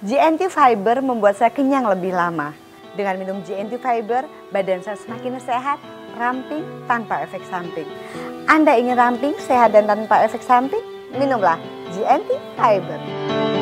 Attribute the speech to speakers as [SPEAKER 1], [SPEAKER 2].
[SPEAKER 1] GNT Fiber membuat saya kenyang lebih lama. Dengan minum GNT Fiber, badan saya semakin sehat, ramping, tanpa efek samping. Anda ingin ramping, sehat, dan tanpa efek samping? Minumlah GNT Fiber.